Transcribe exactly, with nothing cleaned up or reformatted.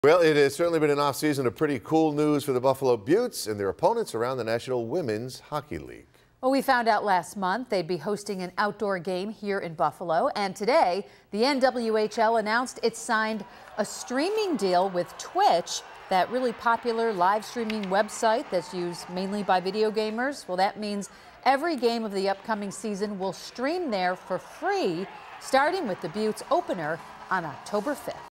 Well, it has certainly been an off-season of pretty cool news for the Buffalo Beauts and their opponents around the National Women's Hockey League. Well, we found out last month they'd be hosting an outdoor game here in Buffalo. And today, the N W H L announced it signed a streaming deal with Twitch, that really popular live streaming website that's used mainly by video gamers. Well, that means every game of the upcoming season will stream there for free, starting with the Beauts opener on October fifth.